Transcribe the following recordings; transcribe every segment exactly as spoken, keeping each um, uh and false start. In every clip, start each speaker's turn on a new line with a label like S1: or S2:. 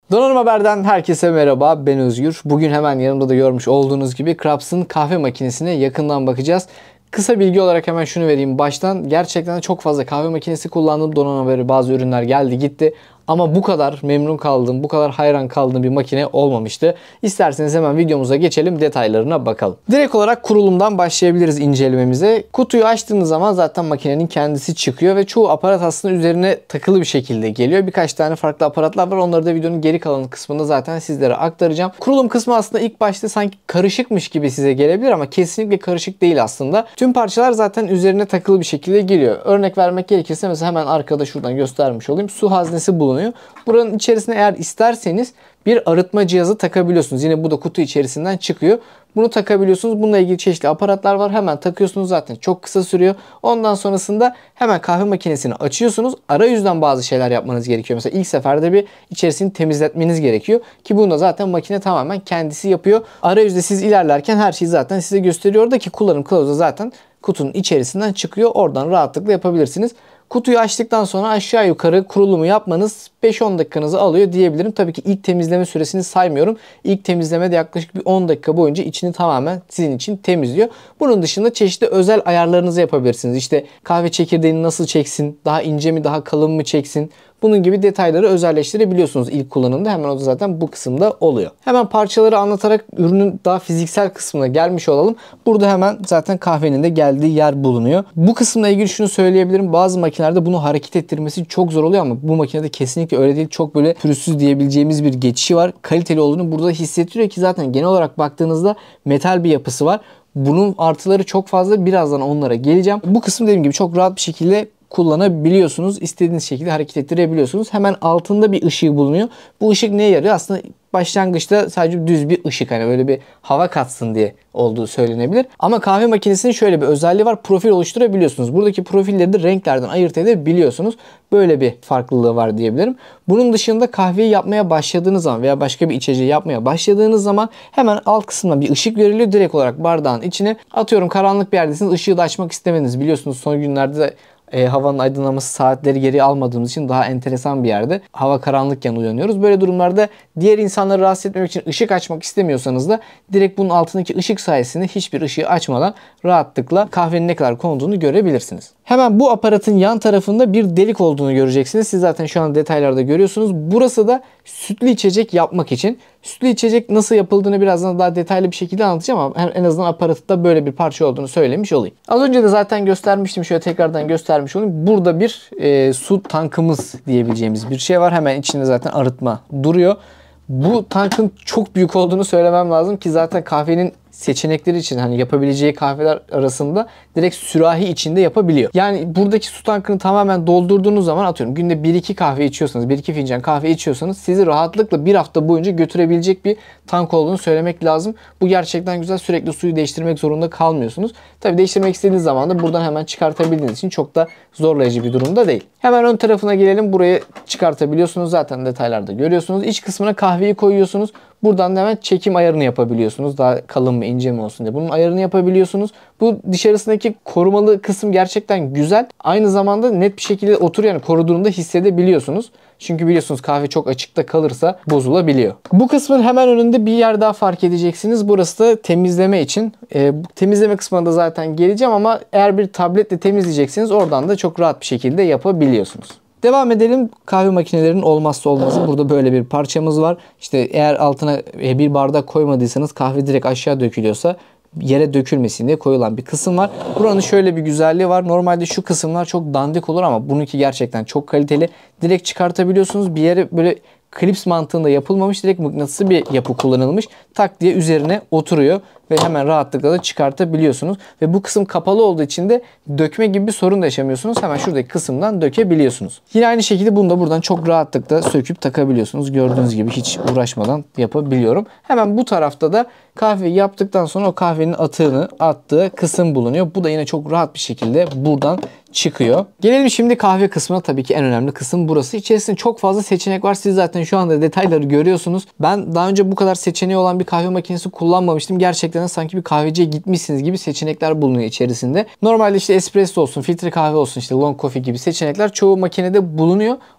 S1: Donanım Haber'den herkese merhaba, ben Özgür. Bugün hemen yanımda da görmüş olduğunuz gibi Kraps'ın kahve makinesine yakından bakacağız. Kısa bilgi olarak hemen şunu vereyim baştan. Gerçekten çok fazla kahve makinesi kullandım. Donanım Haber'e bazı ürünler geldi gitti. Ama bu kadar memnun kaldığım, bu kadar hayran kaldığım bir makine olmamıştı. İsterseniz hemen videomuza geçelim, detaylarına bakalım. Direkt olarak kurulumdan başlayabiliriz incelememize. Kutuyu açtığınız zaman zaten makinenin kendisi çıkıyor ve çoğu aparat aslında üzerine takılı bir şekilde geliyor. Birkaç tane farklı aparatlar var. Onları da videonun geri kalan kısmında zaten sizlere aktaracağım. Kurulum kısmı aslında ilk başta sanki karışıkmış gibi size gelebilir ama kesinlikle karışık değil aslında. Tüm parçalar zaten üzerine takılı bir şekilde geliyor. Örnek vermek gerekirse mesela hemen arkada şuradan göstermiş olayım. Su haznesi bulunuyor. Buranın içerisine eğer isterseniz bir arıtma cihazı takabiliyorsunuz. Yine bu da kutu içerisinden çıkıyor. Bunu takabiliyorsunuz. Bununla ilgili çeşitli aparatlar var. Hemen takıyorsunuz, zaten çok kısa sürüyor. Ondan sonrasında hemen kahve makinesini açıyorsunuz. Arayüzden bazı şeyler yapmanız gerekiyor. Mesela ilk seferde bir içerisini temizletmeniz gerekiyor. Ki bunu da zaten makine tamamen kendisi yapıyor. Arayüzde siz ilerlerken her şeyi zaten size gösteriyor. Oradaki kullanım kılavuzu zaten kutunun içerisinden çıkıyor. Oradan rahatlıkla yapabilirsiniz. Kutuyu açtıktan sonra aşağı yukarı kurulumu yapmanız beş on dakikanızı alıyor diyebilirim. Tabii ki ilk temizleme süresini saymıyorum. İlk temizlemede yaklaşık bir on dakika boyunca içini tamamen sizin için temizliyor. Bunun dışında çeşitli özel ayarlarınızı yapabilirsiniz. İşte kahve çekirdeğini nasıl çeksin, daha ince mi daha kalın mı çeksin. Bunun gibi detayları özelleştirebiliyorsunuz ilk kullanımda. Hemen o da zaten bu kısımda oluyor. Hemen parçaları anlatarak ürünün daha fiziksel kısmına gelmiş olalım. Burada hemen zaten kahvenin de geldiği yer bulunuyor. Bu kısımla ilgili şunu söyleyebilirim. Bazı makinelerde bunu hareket ettirmesi çok zor oluyor ama bu makinede kesinlikle öyle değil. Çok böyle pürüzsüz diyebileceğimiz bir geçişi var. Kaliteli olduğunu burada hissettiriyor ki zaten genel olarak baktığınızda metal bir yapısı var. Bunun artıları çok fazla. Birazdan onlara geleceğim. Bu kısım dediğim gibi çok rahat bir şekilde kullanabiliyorsunuz. İstediğiniz şekilde hareket ettirebiliyorsunuz. Hemen altında bir ışığı bulunuyor. Bu ışık neye yarıyor? Aslında başlangıçta sadece düz bir ışık, hani böyle bir hava katsın diye olduğu söylenebilir. Ama kahve makinesinin şöyle bir özelliği var. Profil oluşturabiliyorsunuz. Buradaki profilleri de renklerden ayırt edebiliyorsunuz. Böyle bir farklılığı var diyebilirim. Bunun dışında kahveyi yapmaya başladığınız zaman veya başka bir içeceği yapmaya başladığınız zaman hemen alt kısmına bir ışık veriliyor. Direkt olarak bardağın içine atıyorum, karanlık bir yerdesiniz. Işığı da açmak istemediniz. Biliyorsunuz son günlerde de E, havanın aydınlaması saatleri geri almadığımız için daha enteresan bir yerde. Hava karanlıkken uyanıyoruz. Böyle durumlarda diğer insanları rahatsız etmemek için ışık açmak istemiyorsanız da direkt bunun altındaki ışık sayesinde hiçbir ışığı açmadan rahatlıkla kahvenin ne kadar konduğunu görebilirsiniz. Hemen bu aparatın yan tarafında bir delik olduğunu göreceksiniz. Siz zaten şu an detaylarda görüyorsunuz. Burası da sütlü içecek yapmak için. Sütlü içecek nasıl yapıldığını birazdan daha detaylı bir şekilde anlatacağım ama en azından aparatında böyle bir parça olduğunu söylemiş olayım. Az önce de zaten göstermiştim. Şöyle tekrardan göstermiş olayım. Burada bir e, su tankımız diyebileceğimiz bir şey var. Hemen içinde zaten arıtma duruyor. Bu tankın çok büyük olduğunu söylemem lazım ki zaten kahvenin seçenekleri için, hani yapabileceği kahveler arasında direkt sürahi içinde yapabiliyor. Yani buradaki su tankını tamamen doldurduğunuz zaman, atıyorum günde bir iki kahve içiyorsanız, bir iki fincan kahve içiyorsanız sizi rahatlıkla bir hafta boyunca götürebilecek bir tank olduğunu söylemek lazım. Bu gerçekten güzel. Sürekli suyu değiştirmek zorunda kalmıyorsunuz. Tabi değiştirmek istediğiniz zaman da buradan hemen çıkartabildiğiniz için çok da zorlayıcı bir durumda değil. Hemen ön tarafına gelelim. Burayı çıkartabiliyorsunuz. Zaten detaylarda görüyorsunuz. İç kısmına kahveyi koyuyorsunuz. Buradan da hemen çekim ayarını yapabiliyorsunuz. Daha kalın mı ince mi olsun diye. Bunun ayarını yapabiliyorsunuz. Bu dışarısındaki korumalı kısım gerçekten güzel. Aynı zamanda net bir şekilde oturuyor. Yani koruduğunu da hissedebiliyorsunuz. Çünkü biliyorsunuz kahve çok açıkta kalırsa bozulabiliyor. Bu kısmın hemen önünde bir yer daha fark edeceksiniz. Burası da temizleme için. E, bu temizleme kısmına da zaten geleceğim ama eğer bir tabletle temizleyeceksiniz oradan da çok rahat bir şekilde yapabiliyorsunuz. Devam edelim. Kahve makinelerinin olmazsa olmazı. Burada böyle bir parçamız var. İşte eğer altına bir bardak koymadıysanız kahve direkt aşağı dökülüyorsa yere dökülmesin diye koyulan bir kısım var. Buranın şöyle bir güzelliği var. Normalde şu kısımlar çok dandik olur ama bununki gerçekten çok kaliteli. Direkt çıkartabiliyorsunuz. Bir yere böyle klips mantığında yapılmamış, direkt mıknatısı bir yapı kullanılmış. Tak diye üzerine oturuyor ve hemen rahatlıkla da çıkartabiliyorsunuz. Ve bu kısım kapalı olduğu için de dökme gibi bir sorun da yaşamıyorsunuz. Hemen şuradaki kısımdan dökebiliyorsunuz. Yine aynı şekilde bunu da buradan çok rahatlıkla söküp takabiliyorsunuz. Gördüğünüz gibi hiç uğraşmadan yapabiliyorum. Hemen bu tarafta da kahveyi yaptıktan sonra o kahvenin atığını attığı kısım bulunuyor. Bu da yine çok rahat bir şekilde buradan çıkıyor. Gelelim şimdi kahve kısmına. Tabii ki en önemli kısım burası. İçerisinde çok fazla seçenek var. Siz zaten şu anda detayları görüyorsunuz. Ben daha önce bu kadar seçeneği olan bir kahve makinesi kullanmamıştım. Gerçekten sanki bir kahveciye gitmişsiniz gibi seçenekler bulunuyor içerisinde. Normalde işte espresso olsun, filtre kahve olsun, işte long coffee gibi seçenekler çoğu makinede bulunuyor.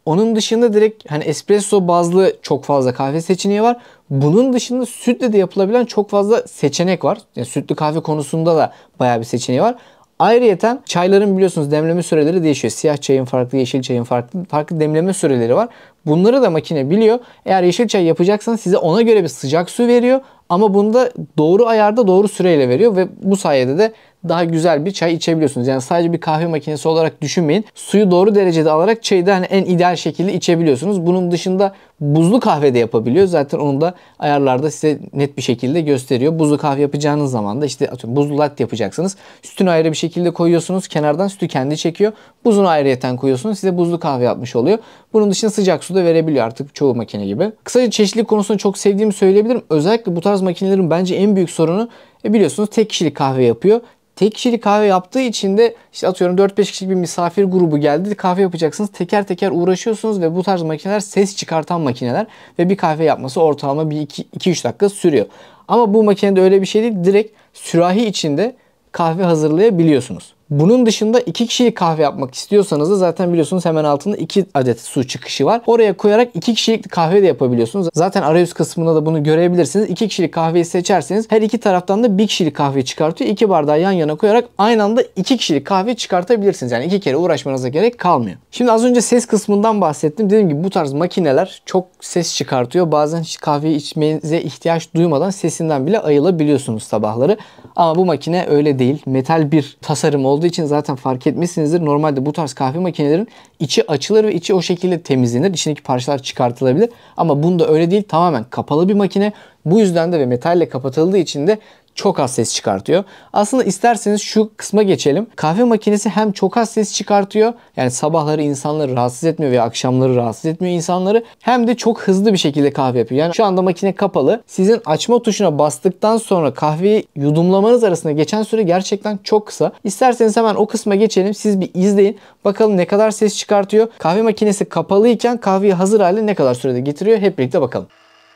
S1: Onun dışında direkt hani espresso bazlı çok fazla kahve seçeneği var. Bunun dışında sütle de yapılabilen çok fazla seçenek var. Yani sütlü kahve konusunda da bayağı bir seçeneği var. Ayrıyeten çayların biliyorsunuz demleme süreleri değişiyor. Siyah çayın farklı, yeşil çayın farklı farklı demleme süreleri var. Bunları da makine biliyor. Eğer yeşil çay yapacaksanız size ona göre bir sıcak su veriyor. Ama bunu da doğru ayarda doğru süreyle veriyor ve bu sayede de daha güzel bir çay içebiliyorsunuz. Yani sadece bir kahve makinesi olarak düşünmeyin. Suyu doğru derecede alarak çayı da hani en ideal şekilde içebiliyorsunuz. Bunun dışında buzlu kahve de yapabiliyor. Zaten onu da ayarlarda size net bir şekilde gösteriyor. Buzlu kahve yapacağınız zaman da işte atıyorum buzlu latte yapacaksınız. Sütünü ayrı bir şekilde koyuyorsunuz. Kenardan sütü kendi çekiyor. Buzunu ayrıyeten koyuyorsunuz. Size buzlu kahve yapmış oluyor. Bunun dışında sıcak su da verebiliyor artık çoğu makine gibi. Kısaca çeşitlilik konusunu çok sevdiğimi söyleyebilirim. Özellikle bu tarz makinelerin bence en büyük sorunu e biliyorsunuz tek kişilik kahve yapıyor. Tek kişilik kahve yaptığı için de işte atıyorum dört beş kişilik bir misafir grubu geldi. Kahve yapacaksınız. Teker teker uğraşıyorsunuz ve bu tarz makineler ses çıkartan makineler ve bir kahve yapması ortalama bir iki üç dakika sürüyor. Ama bu makinede öyle bir şey değil. Direkt sürahi içinde kahve hazırlayabiliyorsunuz. Bunun dışında iki kişilik kahve yapmak istiyorsanız da zaten biliyorsunuz hemen altında iki adet su çıkışı var. Oraya koyarak iki kişilik kahve de yapabiliyorsunuz. Zaten arayüz kısmında da bunu görebilirsiniz. iki kişilik kahveyi seçerseniz her iki taraftan da bir kişilik kahve çıkartıyor. İki bardağı yan yana koyarak aynı anda iki kişilik kahve çıkartabilirsiniz. Yani iki kere uğraşmanıza gerek kalmıyor. Şimdi az önce ses kısmından bahsettim. Dediğim gibi bu tarz makineler çok ses çıkartıyor. Bazen hiç kahveyi içmenize ihtiyaç duymadan sesinden bile ayılabiliyorsunuz sabahları. Ama bu makine öyle değil. Metal bir tasarım olduğu için zaten fark etmişsinizdir. Normalde bu tarz kahve makinelerin içi açılır ve içi o şekilde temizlenir. İçindeki parçalar çıkartılabilir. Ama bunda öyle değil. Tamamen kapalı bir makine. Bu yüzden de ve metalle kapatıldığı için de çok az ses çıkartıyor. Aslında isterseniz şu kısma geçelim. Kahve makinesi hem çok az ses çıkartıyor. Yani sabahları insanları rahatsız etmiyor veya akşamları rahatsız etmiyor insanları. Hem de çok hızlı bir şekilde kahve yapıyor. Yani şu anda makine kapalı. Sizin açma tuşuna bastıktan sonra kahveyi yudumlamanız arasında geçen süre gerçekten çok kısa. İsterseniz hemen o kısma geçelim. Siz bir izleyin. Bakalım ne kadar ses çıkartıyor. Kahve makinesi kapalıyken kahveyi hazır hale ne kadar sürede getiriyor. Hep birlikte bakalım.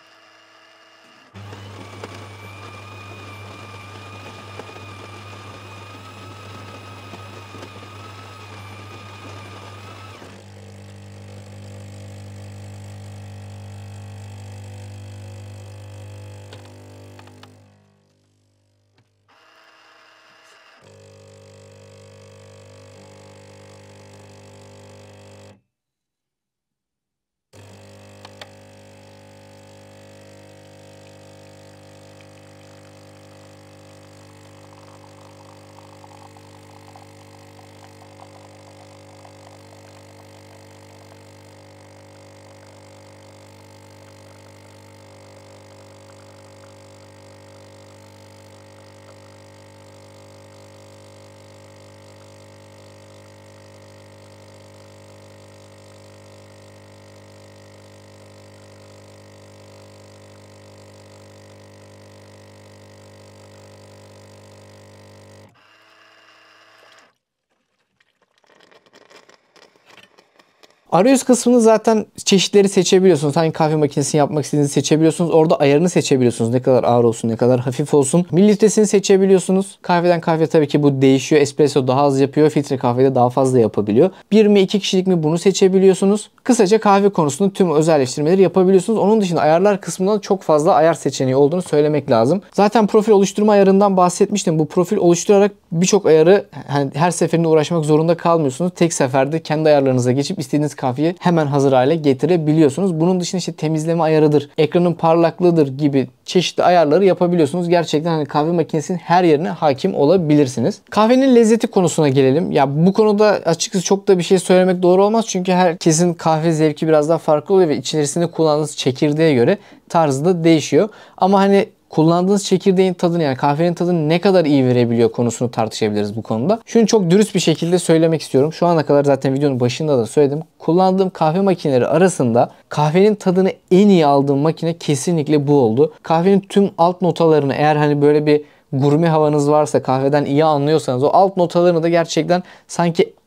S1: Arayüz kısmını zaten çeşitleri seçebiliyorsunuz. Hangi kahve makinesini yapmak istediğinizi seçebiliyorsunuz. Orada ayarını seçebiliyorsunuz. Ne kadar ağır olsun, ne kadar hafif olsun. Mililitresini seçebiliyorsunuz. Kahveden kahve tabii ki bu değişiyor. Espresso daha az yapıyor. Filtre kahvede daha fazla yapabiliyor. Bir mi iki kişilik mi bunu seçebiliyorsunuz. Kısaca kahve konusunda tüm özelleştirmeleri yapabiliyorsunuz. Onun dışında ayarlar kısmında çok fazla ayar seçeneği olduğunu söylemek lazım. Zaten profil oluşturma ayarından bahsetmiştim. Bu profil oluşturarak birçok ayarı yani her seferinde uğraşmak zorunda kalmıyorsunuz. Tek seferde kendi ayarlarınıza geçip istediğiniz kahveyi hemen hazır hale getirebiliyorsunuz. Bunun dışında işte temizleme ayarıdır, ekranın parlaklığıdır gibi çeşitli ayarları yapabiliyorsunuz. Gerçekten hani kahve makinesinin her yerine hakim olabilirsiniz. Kahvenin lezzeti konusuna gelelim. Ya bu konuda açıkçası çok da bir şey söylemek doğru olmaz. Çünkü herkesin kahve zevki biraz daha farklı oluyor ve içerisinde kullandığınız çekirdeğe göre tarzı da değişiyor. Ama hani kullandığınız çekirdeğin tadını yani kahvenin tadını ne kadar iyi verebiliyor konusunu tartışabiliriz bu konuda. Şunu çok dürüst bir şekilde söylemek istiyorum. Şu ana kadar zaten videonun başında da söyledim. Kullandığım kahve makineleri arasında kahvenin tadını en iyi aldığım makine kesinlikle bu oldu. Kahvenin tüm alt notalarını eğer hani böyle bir gurme havanız varsa kahveden iyi anlıyorsanız o alt notalarını da gerçekten sanki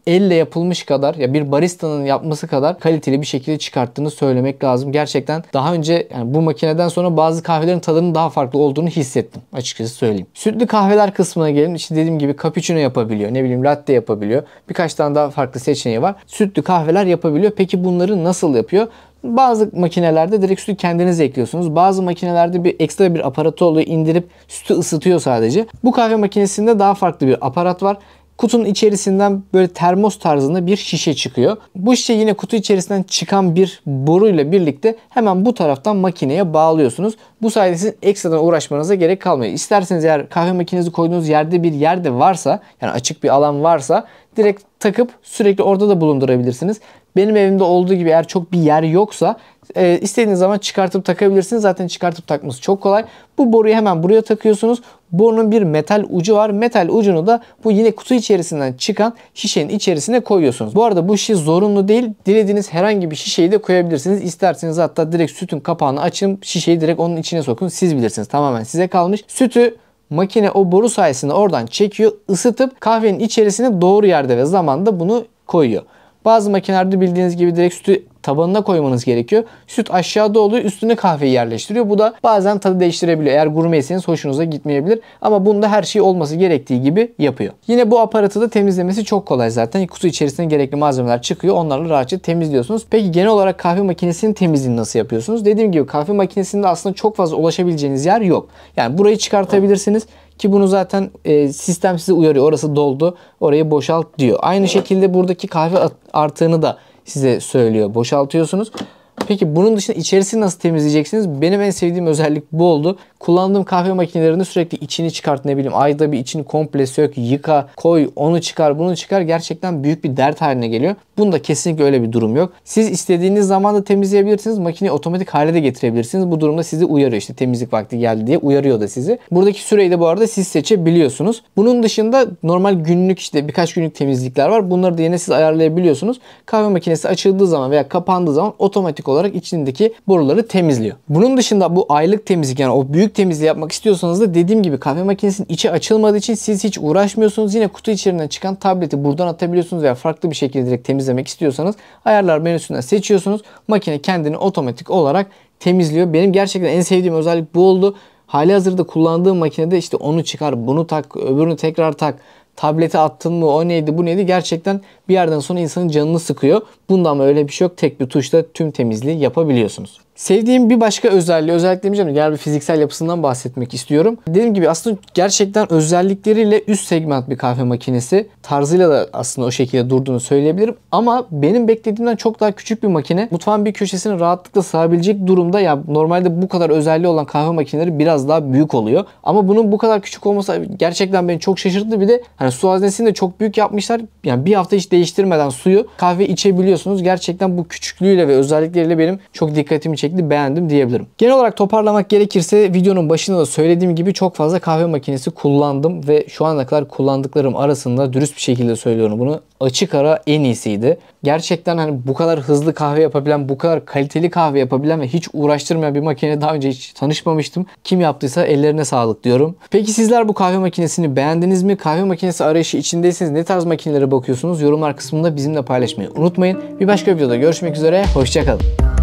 S1: elle yapılmış kadar, ya bir baristanın yapması kadar kaliteli bir şekilde çıkarttığını söylemek lazım. Gerçekten daha önce yani bu makineden sonra bazı kahvelerin tadının daha farklı olduğunu hissettim. Açıkçası söyleyeyim. Sütlü kahveler kısmına gelelim. İşte dediğim gibi cappuccino yapabiliyor. Ne bileyim latte yapabiliyor. Birkaç tane daha farklı seçeneği var. Sütlü kahveler yapabiliyor. Peki bunları nasıl yapıyor? Bazı makinelerde direkt sütü kendiniz ekliyorsunuz. Bazı makinelerde bir ekstra bir aparatı oluyor. İndirip sütü ısıtıyor sadece. Bu kahve makinesinde daha farklı bir aparat var. Kutunun içerisinden böyle termos tarzında bir şişe çıkıyor. Bu şişe yine kutu içerisinden çıkan bir boruyla birlikte hemen bu taraftan makineye bağlıyorsunuz. Bu sayede sizin ekstradan uğraşmanıza gerek kalmıyor. İsterseniz eğer kahve makinenizi koyduğunuz yerde bir yerde varsa, yani açık bir alan varsa direkt takıp sürekli orada da bulundurabilirsiniz. Benim evimde olduğu gibi eğer çok bir yer yoksa e, istediğiniz zaman çıkartıp takabilirsiniz. Zaten çıkartıp takması çok kolay. Bu boruyu hemen buraya takıyorsunuz. Borunun bir metal ucu var. Metal ucunu da bu yine kutu içerisinden çıkan şişenin içerisine koyuyorsunuz. Bu arada bu şişe zorunlu değil. Dilediğiniz herhangi bir şişeyi de koyabilirsiniz. İsterseniz hatta direkt sütün kapağını açın. Şişeyi direkt onun içine sokun. Siz bilirsiniz. Tamamen size kalmış. Sütü makine o boru sayesinde oradan çekiyor. Isıtıp kahvenin içerisine doğru yerde ve zamanda bunu koyuyor. Bazı makinelerde bildiğiniz gibi direkt sütü tabanına koymanız gerekiyor. Süt aşağıda oluyor, üstüne kahveyi yerleştiriyor. Bu da bazen tadı değiştirebiliyor. Eğer gurmeyseniz hoşunuza gitmeyebilir. Ama bunda her şey olması gerektiği gibi yapıyor. Yine bu aparatı da temizlemesi çok kolay zaten. Kutu içerisinde gerekli malzemeler çıkıyor. Onlarla rahatça temizliyorsunuz. Peki genel olarak kahve makinesinin temizliğini nasıl yapıyorsunuz? Dediğim gibi kahve makinesinde aslında çok fazla ulaşabileceğiniz yer yok. Yani burayı çıkartabilirsiniz. Ki bunu zaten e, sistem size uyarıyor. Orası doldu. Orayı boşalt diyor. Aynı şekilde buradaki kahve artığını da size söylüyor. Boşaltıyorsunuz. Peki bunun dışında içerisini nasıl temizleyeceksiniz? Benim en sevdiğim özellik bu oldu. Kullandığım kahve makinelerinde sürekli içini çıkart, ne bileyim ayda bir içini komple sök, yıka, koy, onu çıkar, bunu çıkar. Gerçekten büyük bir dert haline geliyor. Bunda kesinlikle öyle bir durum yok. Siz istediğiniz zaman da temizleyebilirsiniz. Makineyi otomatik hale de getirebilirsiniz. Bu durumda sizi uyarıyor, işte temizlik vakti geldi diye uyarıyor da sizi. Buradaki süreyi de bu arada siz seçebiliyorsunuz. Bunun dışında normal günlük işte birkaç günlük temizlikler var. Bunları da yine siz ayarlayabiliyorsunuz. Kahve makinesi açıldığı zaman veya kapandığı zaman otomatik olarak içindeki boruları temizliyor. Bunun dışında bu aylık temizlik, yani o büyük temizliği yapmak istiyorsanız da dediğim gibi kahve makinesinin içi açılmadığı için siz hiç uğraşmıyorsunuz. Yine kutu içerisinden çıkan tableti buradan atabiliyorsunuz veya farklı bir şekilde direkt temizlemek istiyorsanız ayarlar menüsünden seçiyorsunuz. Makine kendini otomatik olarak temizliyor. Benim gerçekten en sevdiğim özellik bu oldu. Halihazırda kullandığım makinede işte onu çıkar, bunu tak, öbürünü tekrar tak. Tableti attın mı, o neydi, bu neydi, gerçekten bir yerden sonra insanın canını sıkıyor. Bunda ama öyle bir şey yok. Tek bir tuşla tüm temizliği yapabiliyorsunuz. Sevdiğim bir başka özelliği, özellik demeyeceğim de genel bir fiziksel yapısından bahsetmek istiyorum. Dediğim gibi aslında gerçekten özellikleriyle üst segment bir kahve makinesi. Tarzıyla da aslında o şekilde durduğunu söyleyebilirim. Ama benim beklediğimden çok daha küçük bir makine. Mutfağın bir köşesine rahatlıkla sığabilecek durumda. Ya normalde bu kadar özelliği olan kahve makineleri biraz daha büyük oluyor. Ama bunun bu kadar küçük olması gerçekten beni çok şaşırttı. Bir de hani su haznesini de çok büyük yapmışlar. Yani bir hafta hiç değiştirmeden suyu kahve içebiliyorsunuz. Gerçekten bu küçüklüğüyle ve özellikleriyle benim çok dikkatimi çekti. Beğendim diyebilirim. Genel olarak toparlamak gerekirse videonun başında da söylediğim gibi çok fazla kahve makinesi kullandım ve şu ana kadar kullandıklarım arasında dürüst bir şekilde söylüyorum bunu, açık ara en iyisiydi. Gerçekten hani bu kadar hızlı kahve yapabilen, bu kadar kaliteli kahve yapabilen ve hiç uğraştırmayan bir makine daha önce hiç tanışmamıştım. Kim yaptıysa ellerine sağlık diyorum. Peki sizler bu kahve makinesini beğendiniz mi? Kahve makinesi arayışı içindeyseniz ne tarz makinelere bakıyorsunuz? Yorumlar kısmında bizimle paylaşmayı unutmayın. Bir başka videoda görüşmek üzere. Hoşça kalın.